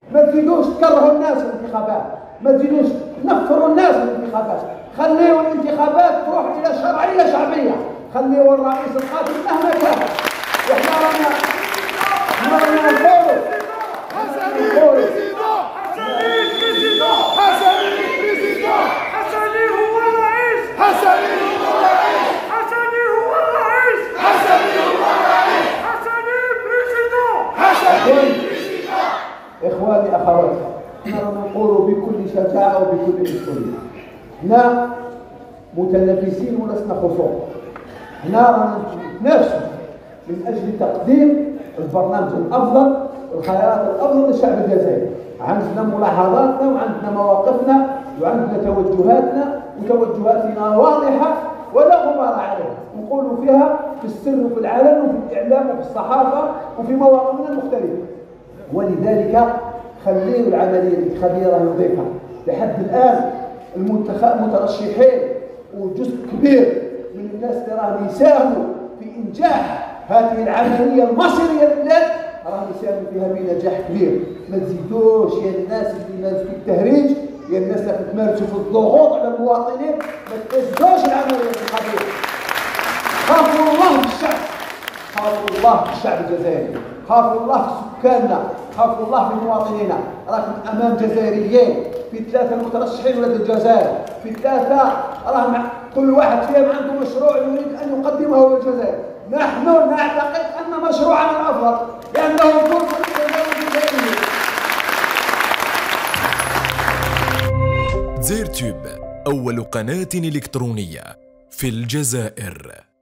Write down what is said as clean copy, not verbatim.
ما تزيدوش تكرهوا الناس في الانتخابات، ما تزيدوش تنفروا الناس في الانتخابات، خليوا الانتخابات تروح الى شرعيه شعبيه، خليوا الرئيس القادم مهما كان. واحنا رانا نقولوا حسني هو الرئيس، حسني هو الرئيس، حسني هو الرئيس، حسني هو الرئيس، حسني بريزيدون، حسني بريزيدون. اخواني اخواتي، احنا نقول بكل شجاعه وبكل مسؤوليه، احنا متنافسين ولسنا خصوم، احنا رانا نتنافسوا من اجل تقديم البرنامج الافضل والخيارات الافضل للشعب الجزائري. عندنا ملاحظاتنا وعندنا مواقفنا وعندنا توجهاتنا، وتوجهاتنا واضحه ولا غبار عليها، نقول فيها في السر وفي العلن وفي الاعلام وفي الصحافه وفي مواقفنا المختلفه. ولذلك خليوا العمليه الانتخابيه راهي نظيفه. لحد الان المترشحين وجزء كبير من الناس اللي راهم يساهموا في انجاح هذه العمليه المصيريه للبلاد راهم يساهموا فيها بنجاح كبير. ما تزيدوش يا الناس اللي مارسوا في التهريج، يا الناس اللي تمارسوا في الضغوط على المواطنين، ما تزيدوش العمليه الانتخابيه. خافوا الله بالشعب، خافوا الله بالشعب الجزائري، خافوا الله في سكاننا، خافوا الله في مواطنينا. راكم امام جزائريين في 3 مترشحين ولاد الجزائر، في 3 راهم كل واحد فيهم عنده مشروع يريد ان يقدمه للجزائر. نحن نعتقد ان مشروعنا الافضل لانه فرصه للجزائر الجزائريه. زيرتوب أول قناة إلكترونية في الجزائر.